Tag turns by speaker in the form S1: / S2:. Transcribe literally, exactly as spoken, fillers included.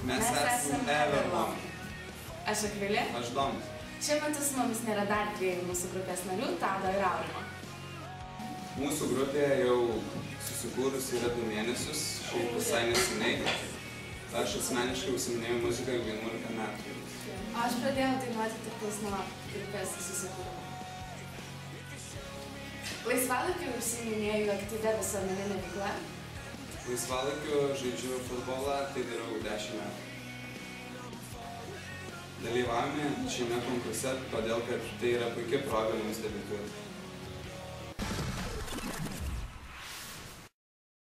S1: Mes esame Everlong.
S2: Aš Akvilė.
S1: Aš Domas.
S2: Šiuo metu su mumis nėra dar dviejų mūsų grupės narių, Tado ir Aurimo.
S1: Mūsų grupė jau susikūrus yra du mėnesius, šiaip visai neseniai. Aš asmeniškai užsiminėjau muziką jau vienuolika metų.
S2: Aš pradėjau dainuoti tik tais nuo grupės susikūrimo. Laisvalaikiu užsiiminėjau aktyvia visuomeninė veikla.
S1: Laisvalaikiu žaidžiu futbolą, tai darau dešimt metų. Dalyvavome šiame konkurse, todėl kad tai yra puikia proga mums debiutuoti.